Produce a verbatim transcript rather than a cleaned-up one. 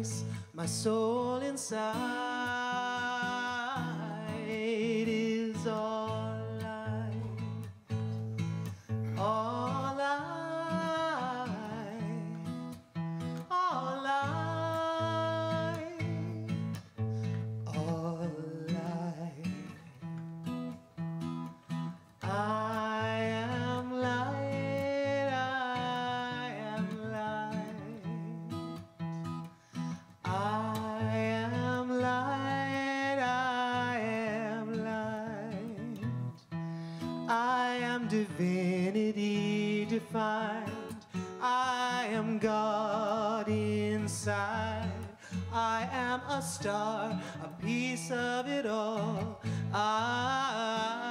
place, my soul inside is all light, all light, all light, all light. I am light, I am light, I am light, I am light. I am divinity defined, I am God inside. I am a star, a piece of it all. I